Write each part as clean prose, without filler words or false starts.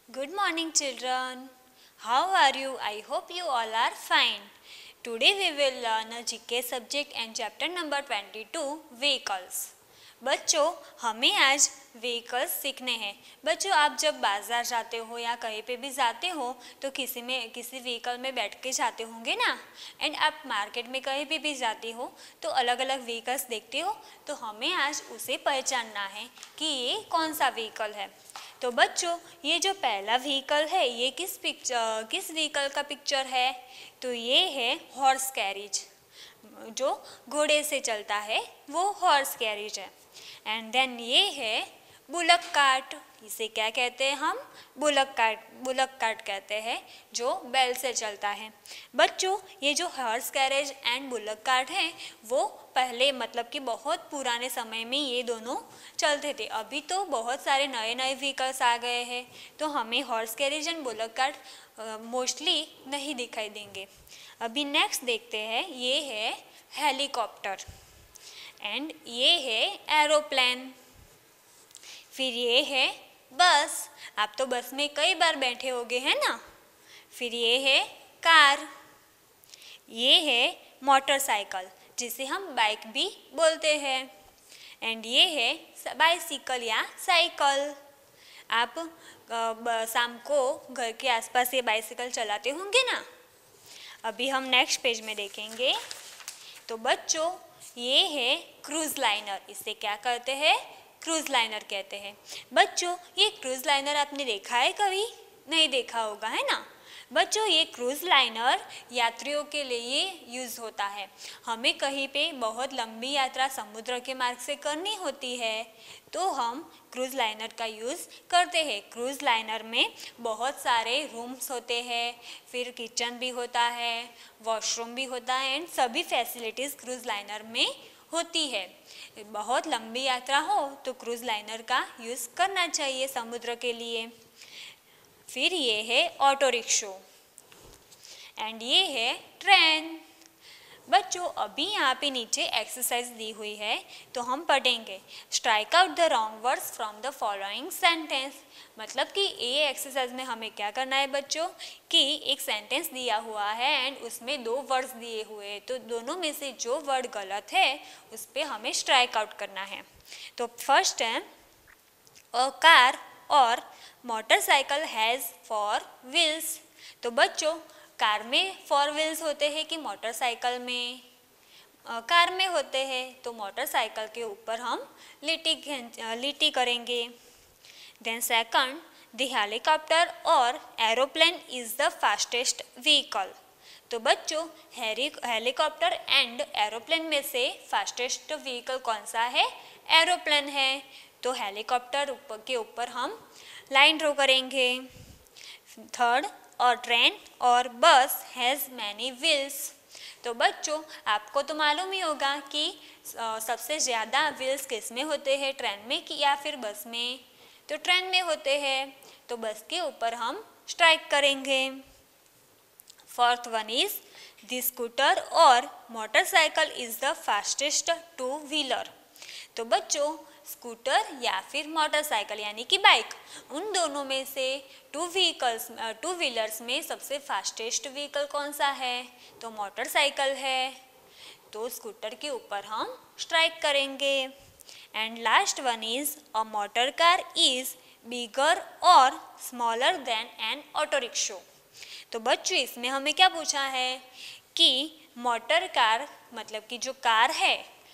Good morning, children. How are you? I hope you all are fine. Today we will learn a GK subject and chapter number 22 Vehicles. बच्चों हमें आज vehicles सीखने हैं। बच्चों आप जब बाज़ार जाते हो या कहीं पे भी जाते हो तो किसी व्हीकल में बैठ के जाते होंगे ना। एंड आप मार्केट में कहीं भी जाती हो तो अलग अलग व्हीकल्स देखते हो, तो हमें आज उसे पहचानना है कि ये कौन सा व्हीकल है। तो बच्चों ये जो पहला व्हीकल है ये किस व्हीकल का पिक्चर है? तो ये है हॉर्स कैरिज, जो घोड़े से चलता है वो हॉर्स कैरिज है। एंड देन ये है बुलक कार्ट, इसे क्या कहते हैं हम? बुलक कार्ट कहते हैं, जो बैल से चलता है। बच्चों ये जो horse carriage and bullock cart है वो पहले मतलब कि बहुत पुराने समय में ये दोनों चलते थे। अभी तो बहुत सारे नए नए व्हीकल्स आ गए हैं, तो हमें horse carriage and bullock cart mostly नहीं दिखाई देंगे। अभी नेक्स्ट देखते हैं, ये है हेलीकॉप्टर एंड ये है एरोप्लेन। फिर ये है बस, आप तो बस में कई बार बैठे होंगे हैं ना। फिर ये है कार, ये है मोटरसाइकिल जिसे हम बाइक भी बोलते हैं। एंड ये है बाइसिकल या साइकिल। आप शाम को घर के आसपास ये बाइसिकल चलाते होंगे ना। अभी हम नेक्स्ट पेज में देखेंगे तो बच्चों ये है क्रूज लाइनर, इसे क्या कहते हैं? क्रूज लाइनर कहते हैं। बच्चों ये क्रूज लाइनर आपने देखा है कभी? नहीं देखा होगा है ना। बच्चों ये क्रूज लाइनर यात्रियों के लिए यूज़ होता है। हमें कहीं पे बहुत लंबी यात्रा समुद्र के मार्ग से करनी होती है तो हम क्रूज लाइनर का यूज़ करते हैं। क्रूज लाइनर में बहुत सारे रूम्स होते हैं, फिर किचन भी होता है, वॉशरूम भी होता है एंड सभी फैसिलिटीज़ क्रूज लाइनर में होती है। बहुत लंबी यात्रा हो तो क्रूज लाइनर का यूज़ करना चाहिए समुद्र के लिए। फिर ये है ऑटो रिक्शो एंड ये है ट्रेन। बच्चों अभी यहाँ पे नीचे एक्सरसाइज दी हुई है तो हम पढ़ेंगे strike out the wrong words from the following sentence. मतलब कि ये एक्सरसाइज में हमें क्या करना है बच्चों कि एक सेंटेंस दिया हुआ है एंड उसमें दो वर्ड्स दिए हुए हैं, तो दोनों में से जो वर्ड गलत है उस पर हमें स्ट्राइक आउट करना है। तो फर्स्ट है a car or motorcycle has 4 wheels. तो बच्चों कार में 4 व्हील्स होते हैं कि मोटरसाइकिल में? कार में होते हैं, तो मोटरसाइकिल के ऊपर हम लिटी करेंगे। Then second the helicopter or aeroplane is the fastest vehicle. तो बच्चों हेलीकॉप्टर एंड एरोप्लेन में से फास्टेस्ट व्हीकल कौन सा है? एरोप्लेन है। तो हेलीकॉप्टर के ऊपर हम लाइन ड्रॉ करेंगे। Third or train or bus has many wheels. तो बच्चों आपको तो मालूम ही होगा कि सबसे ज़्यादा व्हील्स किस में होते हैं, ट्रेन में कि या फिर बस में? तो ट्रेन में होते हैं, तो बस के ऊपर हम स्ट्राइक करेंगे। Fourth one is the scooter or motorcycle is the fastest 2 wheeler. तो बच्चों स्कूटर या फिर मोटरसाइकिल यानी कि बाइक, उन दोनों में से 2 व्हीलर्स में सबसे फास्टेस्ट व्हीकल कौन सा है? तो मोटरसाइकिल है, तो स्कूटर के ऊपर हम स्ट्राइक करेंगे। And last one is a motor car is bigger or smaller than an auto rickshaw. तो बच्चों इसमें हमें क्या पूछा है कि मोटर कार मतलब कि जो कार है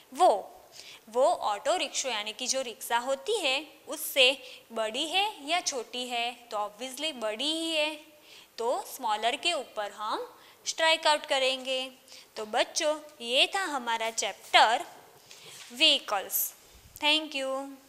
वो ऑटो रिक्शो यानी कि जो रिक्शा होती है उससे बड़ी है या छोटी है? तो ऑब्वियसली बड़ी ही है, तो स्मॉलर के ऊपर हम स्ट्राइक आउट करेंगे। तो बच्चों ये था हमारा चैप्टर व्हीकल्स। Thank you.